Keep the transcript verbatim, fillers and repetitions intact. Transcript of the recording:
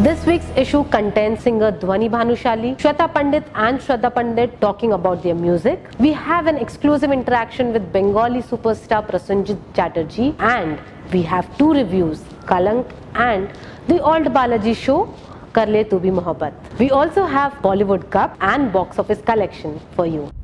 This week's issue contains singer Dhwani Bhanushali, Shweta Pandit and Shraddha Pandit talking about their music. We have an exclusive interaction with Bengali superstar Prasenjit Chatterjee, and we have two reviews, Kalank and The Old Balaji Show, Kar Le Tu Bhi Mohabbat. We also have Bollywood Cup and box office collection for you.